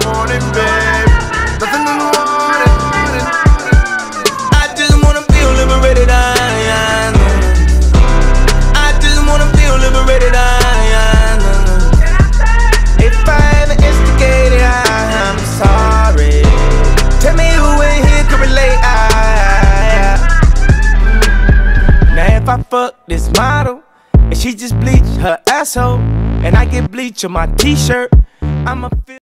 morning, babe. Nothing in the morning. I just wanna feel liberated, I just wanna feel liberated, If I ever instigated, I'm sorry. Tell me who in here can relate, Now if I fuck this model and she just bleach her asshole, and I get bleach on my t-shirt, I'ma feel